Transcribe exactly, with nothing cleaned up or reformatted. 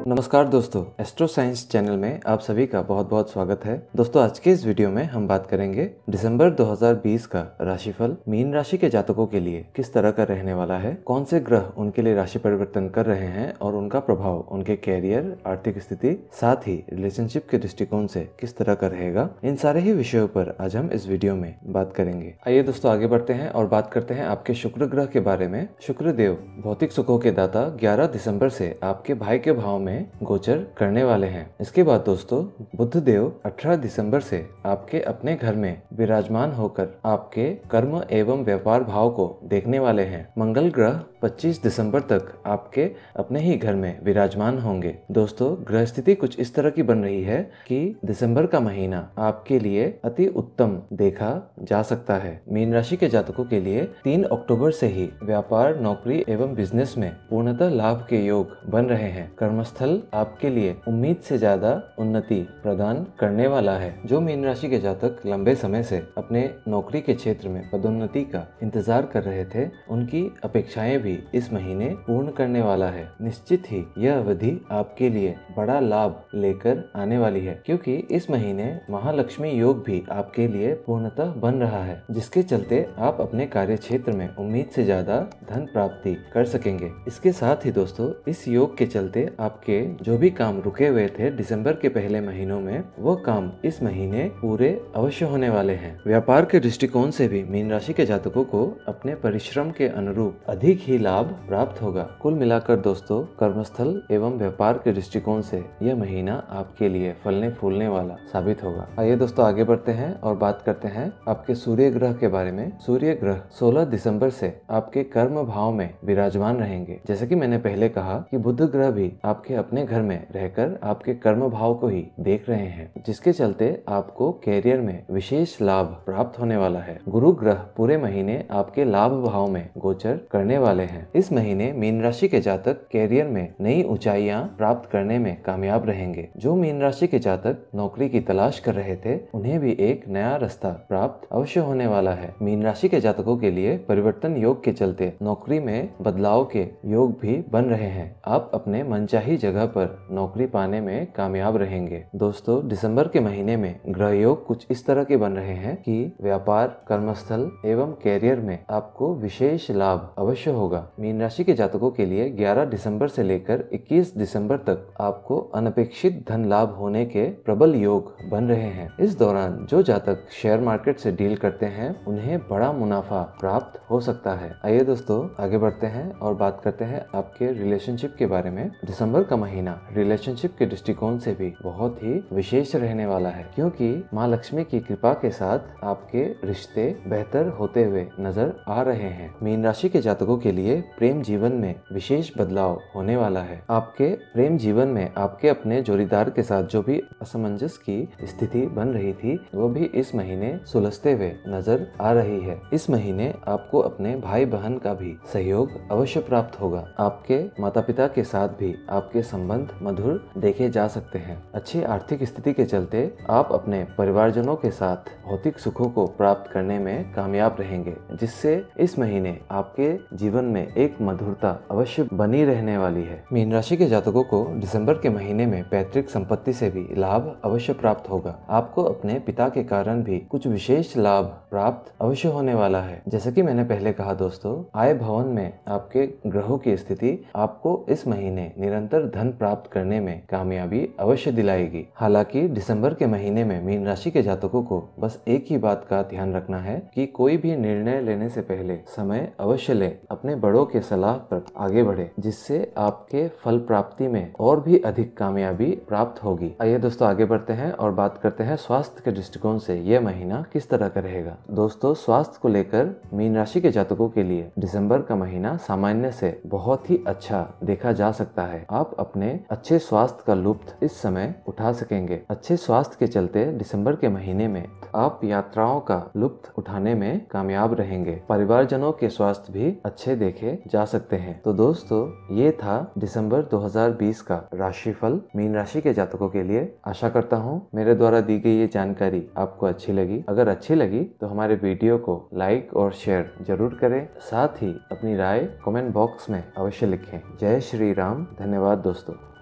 नमस्कार दोस्तों, astro science channel में आप सभी का बहुत बहुत स्वागत है। दोस्तों आज के इस वीडियो में हम बात करेंगे दिसंबर दो हज़ार बीस का राशिफल मीन राशि के जातकों के लिए किस तरह का रहने वाला है, कौन से ग्रह उनके लिए राशि परिवर्तन कर रहे हैं और उनका प्रभाव उनके कैरियर, आर्थिक स्थिति, साथ ही रिलेशनशिप के दृष्टिकोण से किस तरह का रहेगा। इन सारे ही विषयों पर आज हम इस वीडियो में बात करेंगे। आइए दोस्तों आगे बढ़ते हैं और बात करते हैं आपके शुक्र ग्रह के बारे में। शुक्र देव भौतिक सुखों के दाता ग्यारह दिसंबर से आपके भाई के भाव में गोचर करने वाले हैं। इसके बाद दोस्तों बुध देव अठारह दिसंबर से आपके अपने घर में विराजमान होकर आपके कर्म एवं व्यापार भाव को देखने वाले हैं। मंगल ग्रह पच्चीस दिसंबर तक आपके अपने ही घर में विराजमान होंगे। दोस्तों ग्रह स्थिति कुछ इस तरह की बन रही है कि दिसंबर का महीना आपके लिए अति उत्तम देखा जा सकता है। मीन राशि के जातकों के लिए तीन अक्टूबर से ही व्यापार, नौकरी एवं बिजनेस में पूर्णतः लाभ के योग बन रहे हैं। कर्मस्थल आपके लिए उम्मीद से ज्यादा उन्नति प्रदान करने वाला है। जो मीन राशि के जातक लंबे समय से अपने नौकरी के क्षेत्र में पदोन्नति का इंतजार कर रहे थे, उनकी अपेक्षाएं भी इस महीने पूर्ण करने वाला है। निश्चित ही यह अवधि आपके लिए बड़ा लाभ लेकर आने वाली है, क्योंकि इस महीने महालक्ष्मी योग भी आपके लिए पूर्णतः बन रहा है, जिसके चलते आप अपने कार्य क्षेत्र में उम्मीद से ज्यादा धन प्राप्ति कर सकेंगे। इसके साथ ही दोस्तों इस योग के चलते आपके जो भी काम रुके हुए थे दिसंबर के पहले महीनों में, वो काम इस महीने पूरे अवश्य होने वाले हैं। व्यापार के दृष्टिकोण से भी मीन राशि के जातकों को अपने परिश्रम के अनुरूप अधिक ही लाभ प्राप्त होगा। कुल मिलाकर दोस्तों कर्मस्थल एवं व्यापार के दृष्टिकोण से यह महीना आपके लिए फलने फूलने वाला साबित होगा। आइए दोस्तों आगे बढ़ते हैं और बात करते हैं आपके सूर्य ग्रह के बारे में। सूर्य ग्रह सोलह दिसंबर से आपके कर्म भाव में विराजमान रहेंगे। जैसे कि मैंने पहले कहा कि बुध ग्रह भी आपके अपने घर में रहकर आपके कर्म भाव को ही देख रहे हैं, जिसके चलते आपको कैरियर में विशेष लाभ प्राप्त होने वाला है। गुरु ग्रह पूरे महीने आपके लाभ भाव में गोचर करने वाले हैं। इस महीने मीन राशि के जातक कैरियर में नई ऊंचाइयां प्राप्त करने में कामयाब रहेंगे। जो मीन राशि के जातक नौकरी की तलाश कर रहे थे, उन्हें भी एक नया रास्ता प्राप्त अवश्य होने वाला है। मीन राशि के जातकों के लिए परिवर्तन योग के चलते नौकरी में बदलाव के योग भी बन रहे हैं। आप अपने मनचाही जगह पर नौकरी पाने में कामयाब रहेंगे। दोस्तों दिसंबर के महीने में ग्रह योग कुछ इस तरह के बन रहे हैं कि व्यापार, कर्मस्थल एवं कैरियर में आपको विशेष लाभ अवश्य होगा। मीन राशि के जातकों के लिए ग्यारह दिसंबर से लेकर इक्कीस दिसंबर तक आपको अनपेक्षित धन लाभ होने के प्रबल योग बन रहे हैं। इस दौरान जो जातक शेयर मार्केट से डील करते हैं, उन्हें बड़ा मुनाफा प्राप्त हो सकता है। आइए दोस्तों आगे बढ़ते हैं और बात करते हैं आपके रिलेशनशिप के बारे में। दिसंबर का महीना रिलेशनशिप के दृष्टिकोण से भी बहुत ही विशेष रहने वाला है, क्योंकि माँ लक्ष्मी की कृपा के साथ आपके रिश्ते बेहतर होते हुए नजर आ रहे हैं। मीन राशि के जातकों के लिए प्रेम जीवन में विशेष बदलाव होने वाला है। आपके प्रेम जीवन में आपके अपने जोड़ीदार के साथ जो भी असमंजस की स्थिति बन रही थी, वो भी इस महीने सुलझते हुए नजर आ रही है। इस महीने आपको अपने भाई बहन का भी सहयोग अवश्य प्राप्त होगा। आपके माता पिता के साथ भी आपके संबंध मधुर देखे जा सकते हैं। अच्छी आर्थिक स्थिति के चलते आप अपने परिवारजनों के साथ भौतिक सुखों को प्राप्त करने में कामयाब रहेंगे, जिससे इस महीने आपके जीवन में एक मधुरता अवश्य बनी रहने वाली है। मीन राशि के जातकों को दिसंबर के महीने में पैतृक संपत्ति से भी लाभ अवश्य प्राप्त होगा। आपको अपने पिता के कारण भी कुछ विशेष लाभ प्राप्त अवश्य होने वाला है। जैसे कि मैंने पहले कहा दोस्तों, आय भवन में आपके ग्रहों की स्थिति आपको इस महीने निरंतर धन प्राप्त करने में कामयाबी अवश्य दिलाएगी। हालांकि दिसंबर के महीने में मीन राशि के जातकों को बस एक ही बात का ध्यान रखना है कि कोई भी निर्णय लेने से पहले समय अवश्य ले, अपने बड़ों के सलाह पर आगे बढ़े, जिससे आपके फल प्राप्ति में और भी अधिक कामयाबी प्राप्त होगी। आइए दोस्तों आगे बढ़ते हैं और बात करते हैं स्वास्थ्य के दृष्टिकोण से यह महीना किस तरह का रहेगा। दोस्तों स्वास्थ्य को लेकर मीन राशि के जातकों के लिए दिसंबर का महीना सामान्य से बहुत ही अच्छा देखा जा सकता है। आप अपने अच्छे स्वास्थ्य का लुत्फ इस समय उठा सकेंगे। अच्छे स्वास्थ्य के चलते दिसंबर के महीने में आप यात्राओं का लुत्फ उठाने में कामयाब रहेंगे। परिवारजनों के स्वास्थ्य भी अच्छे देखे जा सकते हैं। तो दोस्तों ये था दिसंबर दो हज़ार बीस का राशिफल मीन राशि के जातकों के लिए। आशा करता हूँ मेरे द्वारा दी गई ये जानकारी आपको अच्छी लगी। अगर अच्छी लगी तो हमारे वीडियो को लाइक और शेयर जरूर करें। साथ ही अपनी राय कमेंट बॉक्स में अवश्य लिखें। जय श्री राम। धन्यवाद दोस्तों।